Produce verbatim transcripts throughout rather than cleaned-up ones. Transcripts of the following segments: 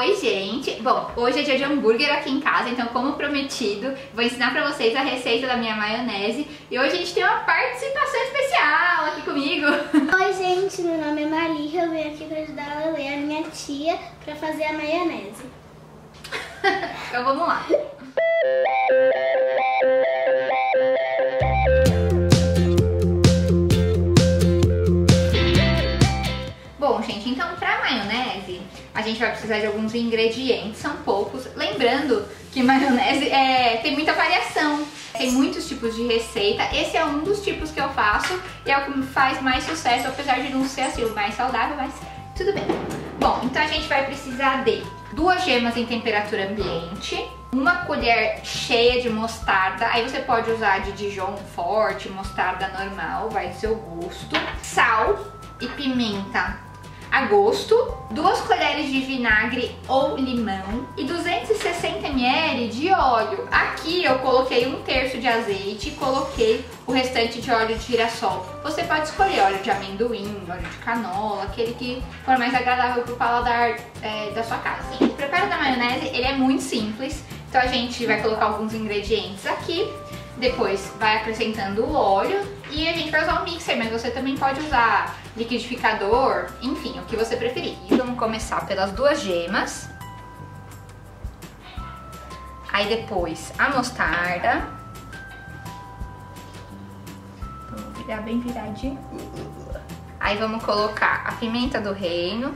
Oi, gente! Bom, hoje é dia de hambúrguer aqui em casa, então como prometido, vou ensinar pra vocês a receita da minha maionese. E hoje a gente tem uma participação especial aqui comigo. Oi, gente! Meu nome é Maria, eu venho aqui pra ajudar a Lele, a minha tia, pra fazer a maionese. Então vamos lá. Bom, gente, então pra maionese a gente vai precisar de alguns ingredientes, são poucos. Lembrando que maionese é, tem muita variação, tem muitos tipos de receita. Esse é um dos tipos que eu faço e é o que faz mais sucesso, apesar de não ser assim o mais saudável, mas tudo bem. Bom, então a gente vai precisar de duas gemas em temperatura ambiente, uma colher cheia de mostarda, aí você pode usar de Dijon forte, mostarda normal, vai do seu gosto, sal e pimenta a gosto, duas colheres de vinagre ou limão e duzentos e sessenta mililitros de óleo. Aqui eu coloquei um terço de azeite e coloquei o restante de óleo de girassol. Você pode escolher óleo de amendoim, óleo de canola, aquele que for mais agradável para o paladar é, da sua casa. O preparo da maionese ele é muito simples, então a gente vai colocar alguns ingredientes aqui. Depois vai acrescentando o óleo e a gente vai usar um mixer, mas você também pode usar liquidificador, enfim, o que você preferir. E vamos começar pelas duas gemas. Aí depois a mostarda. Vamos virar bem viradinho. Aí vamos colocar a pimenta do reino.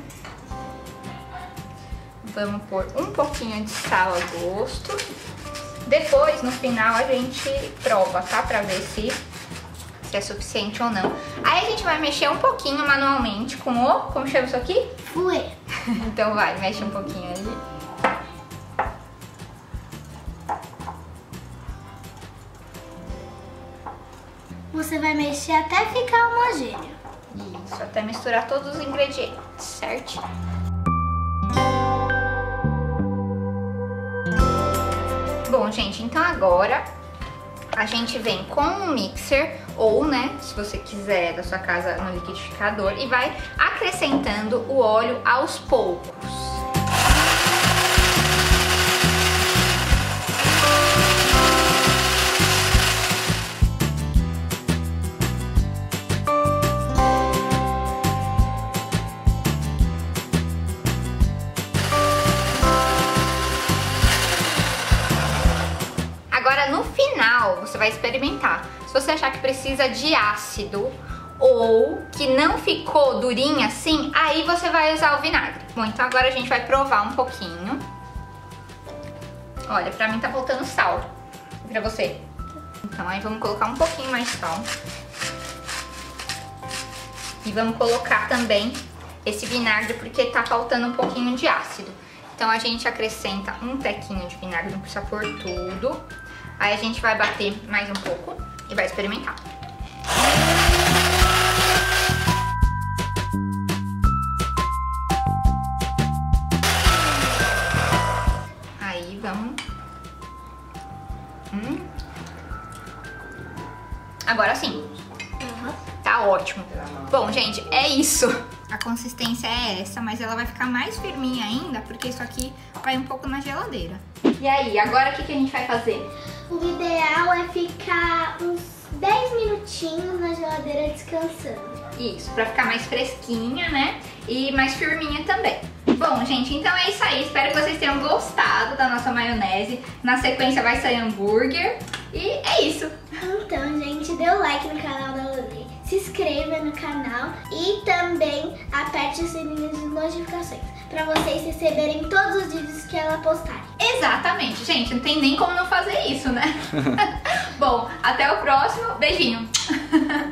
Vamos pôr um pouquinho de sal a gosto. Depois, no final, a gente prova, tá? Pra ver se, se é suficiente ou não. Aí a gente vai mexer um pouquinho manualmente com o... Como chama isso aqui? Fouet. Então vai, mexe um pouquinho ali. Você vai mexer até ficar homogêneo. Isso, até misturar todos os ingredientes, certo? Bom, gente, então agora a gente vem com um mixer ou, né, se você quiser da sua casa no liquidificador e vai acrescentando o óleo aos poucos. Agora no final você vai experimentar. Se você achar que precisa de ácido ou que não ficou durinha assim, aí você vai usar o vinagre. Bom, então agora a gente vai provar um pouquinho. Olha, pra mim tá faltando sal. E pra você? Então aí vamos colocar um pouquinho mais de sal. E vamos colocar também esse vinagre porque tá faltando um pouquinho de ácido. Então a gente acrescenta um tequinho de vinagre, não precisa pôr tudo. Aí a gente vai bater mais um pouco e vai experimentar. Aí vamos... Hum. Agora sim. Uhum. Tá ótimo. Bom, gente, é isso. A consistência é essa, mas ela vai ficar mais firminha ainda, porque isso aqui vai um pouco na geladeira. E aí, agora o que, que a gente vai fazer? O ideal é ficar uns dez minutinhos na geladeira descansando. Isso, pra ficar mais fresquinha, né? E mais firminha também. Bom, gente, então é isso aí. Espero que vocês tenham gostado da nossa maionese. Na sequência vai sair hambúrguer. E é isso. Então, gente, dê o like no canal da Lele, se inscreva no canal e também aperte o sininho de notificações para vocês receberem todos os vídeos que ela postar. Exatamente, gente, não tem nem como não fazer isso, né? Bom, até o próximo. Beijinho.